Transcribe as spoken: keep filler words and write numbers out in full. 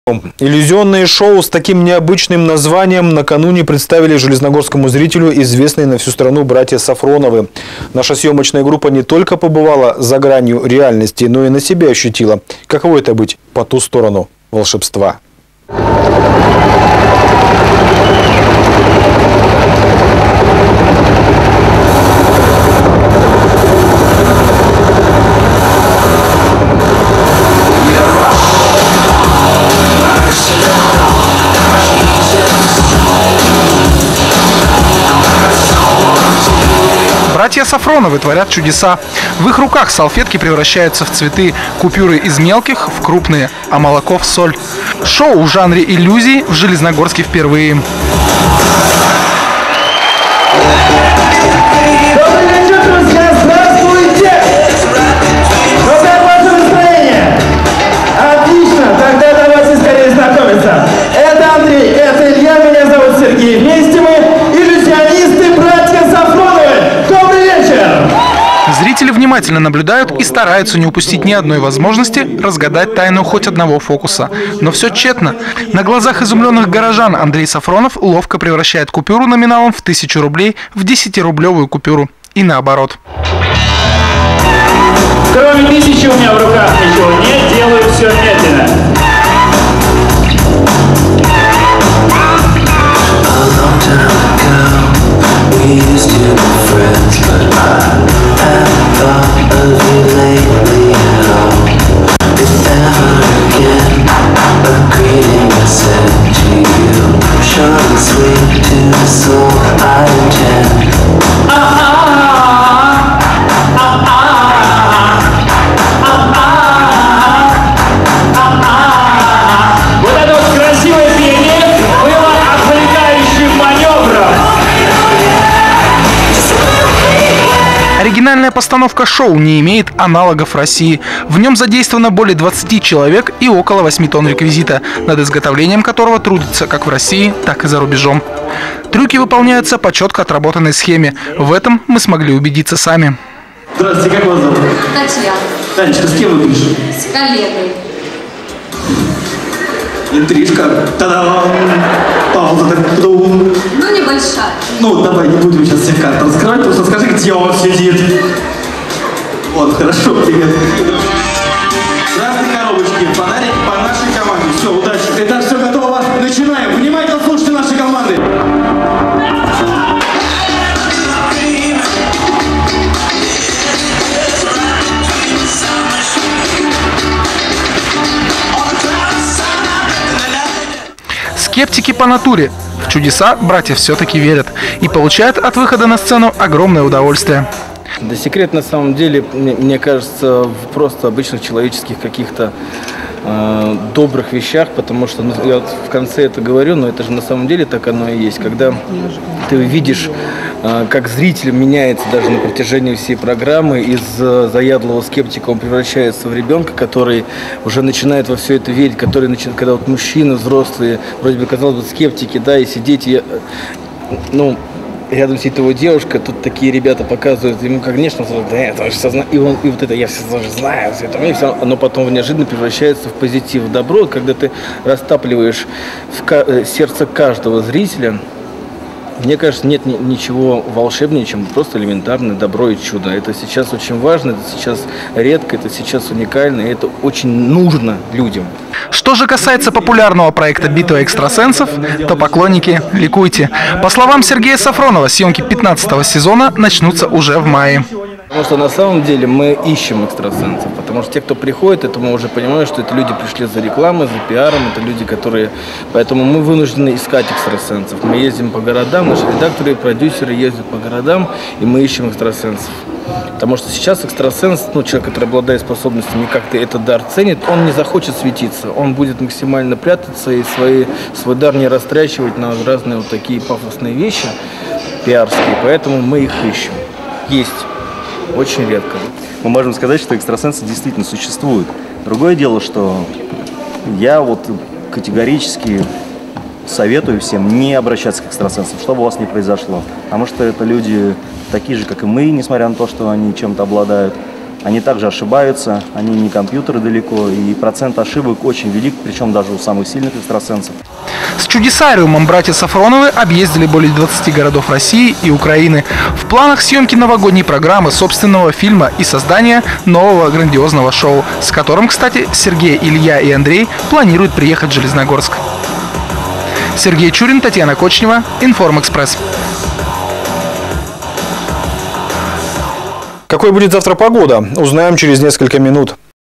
Иллюзионные шоу с таким необычным названием накануне представили железногорскому зрителю известные на всю страну братья Сафроновы. Наша съемочная группа не только побывала за гранью реальности, но и на себе ощутила, каково это быть по ту сторону волшебства. Братья Сафроновы творят чудеса. В их руках салфетки превращаются в цветы, купюры из мелких в крупные, а молоко в соль. Шоу в жанре иллюзий в Железногорске впервые. Добрый вечер, друзья! Здравствуйте! Ну как ваше настроение? Отлично! Тогда давайте скорее знакомиться. Это Андрей, это Илья, меня зовут Сергей. Вместе мы иллюзионисты братья Сафроновы. Добрый вечер! Зрители внимательно наблюдают и стараются не упустить ни одной возможности разгадать тайну хоть одного фокуса. Но все тщетно. На глазах изумленных горожан Андрей Сафронов ловко превращает купюру номиналом в тысячу рублей в десятирублевую купюру. И наоборот. Кроме тысячи у меня в руках ничего нет, делаю все медленно. Оригинальная постановка шоу не имеет аналогов в России. В нем задействовано более двадцати человек и около восьми тонн реквизита, над изготовлением которого трудится как в России, так и за рубежом. Трюки выполняются по четко отработанной схеме. В этом мы смогли убедиться сами. Здравствуйте, как вас зовут? Татьяна. Танечка, с кем вы пришли? С коллегой. Интрижка. Та-дам! Пауза. Ну, небольшая. Ну, давай, не будем сейчас всех карт раскрывать, просто скажи, где он сидит. Вот, хорошо, привет. Разные коробочки, подарки по нашей команде. Все, удачи. Итак, все готово. Начинаем. Внимательно слушайте наши команды. Скептики по натуре. В чудеса братья все-таки верят и получают от выхода на сцену огромное удовольствие. Да секрет на самом деле, мне, мне кажется, в просто обычных человеческих каких-то э, добрых вещах, потому что, ну, я вот в конце это говорю, но это же на самом деле так оно и есть. Когда ты видишь, э, как зритель меняется даже на протяжении всей программы, из э, заядлого скептика он превращается в ребенка, который уже начинает во все это верить, который начинает, когда вот мужчины взрослые, вроде бы, казалось бы, скептики, да, и сидеть, и, ну, рядом сидит его девушка, тут такие ребята показывают ему, конечно, да, это все знаю, и он, и вот это я все тоже знаю, все это, и все, оно потом неожиданно превращается в позитив, в добро, когда ты растапливаешь в сердце каждого зрителя. Мне кажется, нет ничего волшебнее, чем просто элементарное добро и чудо. Это сейчас очень важно, это сейчас редко, это сейчас уникально, и это очень нужно людям. Что же касается популярного проекта «Битва экстрасенсов», то поклонники, ликуйте. По словам Сергея Сафронова, съемки пятнадцатого сезона начнутся уже в мае. Потому что на самом деле мы ищем экстрасенсов, потому что те, кто приходит, это мы уже понимаем, что это люди пришли за рекламой, за пиаром, это люди, которые... Поэтому мы вынуждены искать экстрасенсов. Мы ездим по городам, наши редакторы и продюсеры ездят по городам, и мы ищем экстрасенсов. Потому что сейчас экстрасенс, ну, человек, который обладает способностями и как-то этот дар ценит, он не захочет светиться, он будет максимально прятаться и свои, свой дар не растрачивать на разные вот такие пафосные вещи пиарские, поэтому мы их ищем. Есть. Очень редко. Мы можем сказать, что экстрасенсы действительно существуют. Другое дело, что я вот категорически советую всем не обращаться к экстрасенсам, что бы у вас ни произошло. Потому что это люди такие же, как и мы, несмотря на то, что они чем-то обладают. Они также ошибаются, они не компьютеры далеко, и процент ошибок очень велик, причем даже у самых сильных экстрасенсов. С чудесариумом братья Сафроновы объездили более двадцати городов России и Украины. В планах съемки новогодней программы, собственного фильма и создания нового грандиозного шоу, с которым, кстати, Сергей, Илья и Андрей планируют приехать в Железногорск. Сергей Чурин, Татьяна Кочнева, Информэкспресс. Какой будет завтра погода, узнаем через несколько минут.